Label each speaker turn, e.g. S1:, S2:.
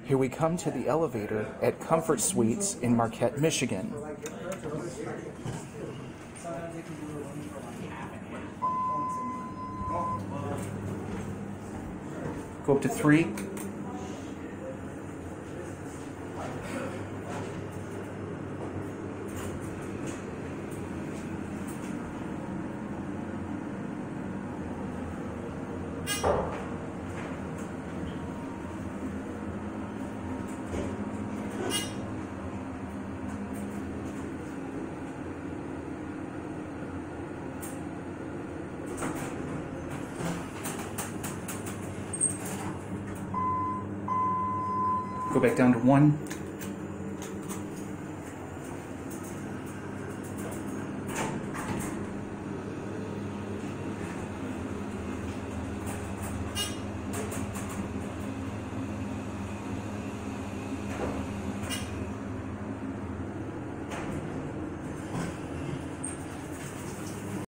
S1: Here we come to the elevator at Comfort Suites in Marquette, Michigan. Go up to 3. Go back down to 1.